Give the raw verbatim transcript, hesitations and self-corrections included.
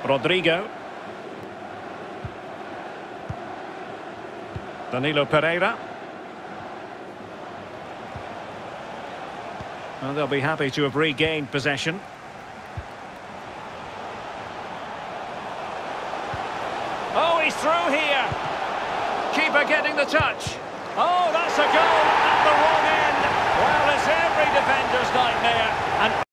Rodrigo. Danilo Pereira. Well, they'll be happy to have regained possession. Oh, he's through here. Keeper getting the touch. Oh, that's a goal at the wrong end. Well, it's every defender's nightmare. And